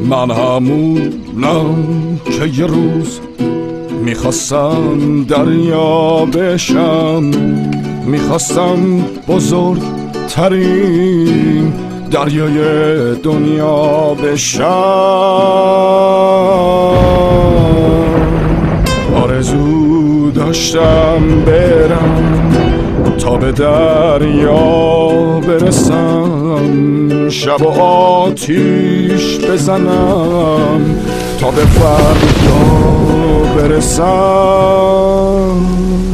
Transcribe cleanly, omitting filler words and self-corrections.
من همونم که یه روز میخواستم دریا بشم، میخواستم بزرگترین دریای دنیا بشم. آرزو داشتم برم تا به دریا برسم، شب و آتیش بزنم تا به فردا برسم.